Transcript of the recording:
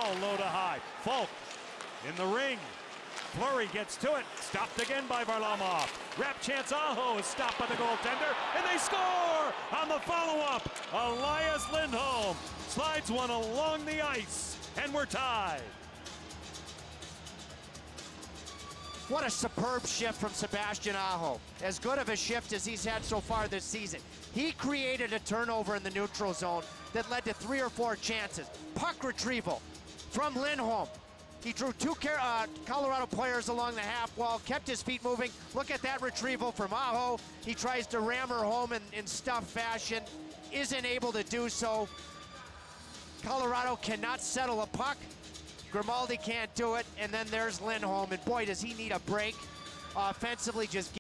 ball low to high. Falk in the ring. Fleury gets to it. Stopped again by Varlamov. Rap chance Aho is stopped by the goaltender, and they score on the follow-up. Elias Lindholm slides one along the ice, and we're tied. What a superb shift from Sebastian Aho. As good of a shift as he's had so far this season. He created a turnover in the neutral zone that led to 3 or 4 chances. Puck retrieval from Lindholm. He drew 2 Colorado players along the half wall, kept his feet moving. Look at that retrieval from Aho. He tries to ram her home in stuff fashion, isn't able to do so. Colorado cannot settle a puck. Grimaldi can't do it, and then there's Lindholm, and boy, does he need a break. Offensively, just